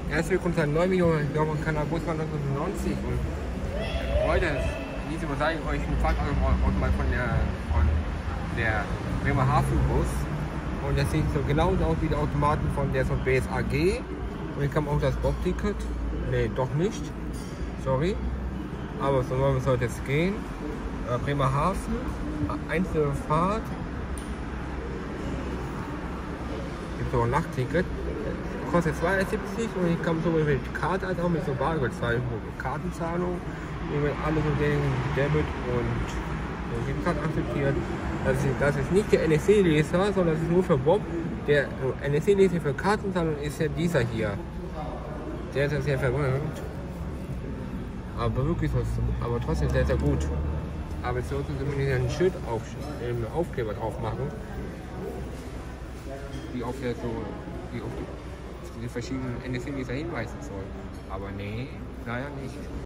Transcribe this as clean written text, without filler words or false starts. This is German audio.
Herzlich willkommen zu einem neuen Video. Ich kann Busmann 1990 und heute zeige ich euch ein Fahrtautomat von der Bremerhaven-Bus. Und das sieht so genauso aus wie die Automaten von der BSAG. Und hier kam auch das Bob-Ticket. Ne, doch nicht. Sorry. Aber so soll es jetzt gehen. Bremerhaven, einzelne Fahrt. Gibt so ein Nachtticket. Kostet 270 und ich kann sowohl mit Karte als auch mit so Bargeldzahlung, Kartenzahlung, mit alles und Debit und die Karte akzeptiert. Das ist nicht der NSC-Leser, sondern das ist nur für Bob. Der NSC-Leser für Kartenzahlung ist ja dieser hier. Der ist ja sehr verrückt. Aber wirklich, aber trotzdem sehr, sehr gut. Aber jetzt sollten Sie ein Schild einen Aufkleber drauf machen, die auf die verschiedenen NSC-Leser hinweisen soll. Aber nee, leider nicht.